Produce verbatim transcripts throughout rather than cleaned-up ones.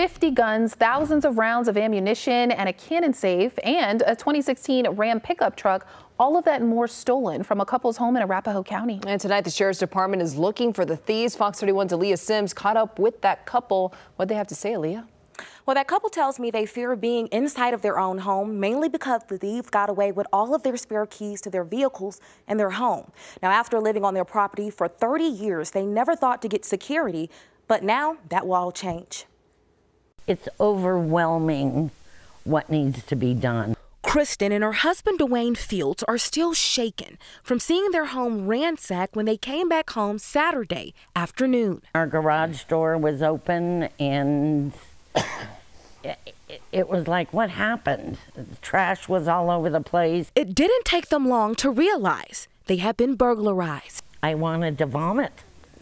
fifty guns, thousands of rounds of ammunition, and a cannon safe, and a twenty sixteen Ram pickup truck. All of that and more stolen from a couple's home in Arapahoe County. And tonight, the Sheriff's Department is looking for the thieves. Fox thirty-one's Alliyah Sims caught up with that couple. What'd they have to say, Alliyah? Well, that couple tells me they fear being inside of their own home, mainly because the thieves got away with all of their spare keys to their vehicles and their home. Now, after living on their property for thirty years, they never thought to get security, but now that will all change. It's overwhelming what needs to be done. Kristen and her husband, Dwayne Fields, are still shaken from seeing their home ransacked when they came back home Saturday afternoon. Our garage door was open and it, it was like, what happened? The trash was all over the place. It didn't take them long to realize they had been burglarized. I wanted to vomit.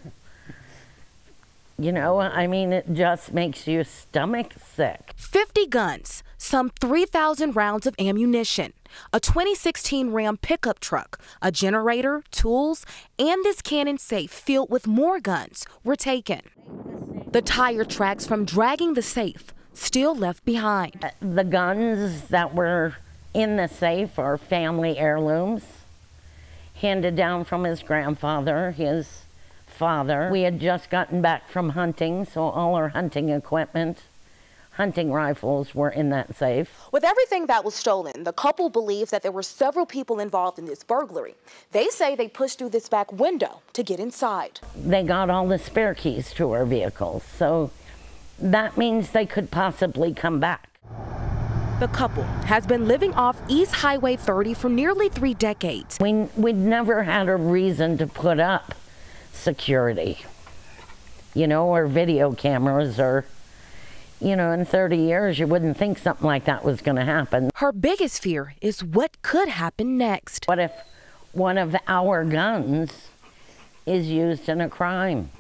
You know, I mean, it just makes your stomach sick. fifty guns, some three thousand rounds of ammunition, a twenty sixteen Ram pickup truck, a generator, tools, and this cannon safe filled with more guns were taken. The tire tracks from dragging the safe still left behind. The guns that were in the safe are family heirlooms, handed down from his grandfather, his father. We had just gotten back from hunting, so all our hunting equipment, hunting rifles were in that safe. With everything that was stolen, the couple believes that there were several people involved in this burglary. They say they pushed through this back window to get inside. They got all the spare keys to our vehicles, so that means they could possibly come back. The couple has been living off East Highway thirty for nearly three decades. We, we'd never had a reason to put up security, you know, or video cameras, or, you know, in thirty years, you wouldn't think something like that was going to happen. Her biggest fear is what could happen next. What if one of our guns is used in a crime?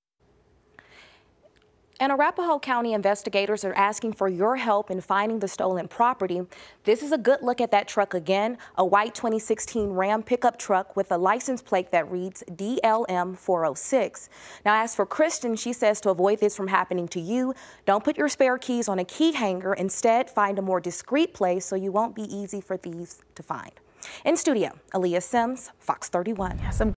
And Arapahoe County investigators are asking for your help in finding the stolen property. This is a good look at that truck again, a white twenty sixteen Ram pickup truck with a license plate that reads D L M four oh six. Now, as for Kristen, she says to avoid this from happening to you, don't put your spare keys on a key hanger. Instead, find a more discreet place so you won't be easy for thieves to find. In studio, Alliyah Sims, Fox thirty-one. Yeah, some